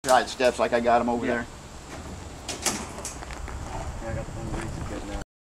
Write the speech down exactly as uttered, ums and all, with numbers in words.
Side steps like I got them over Yeah. there. Yeah, I got the one greasy bit now.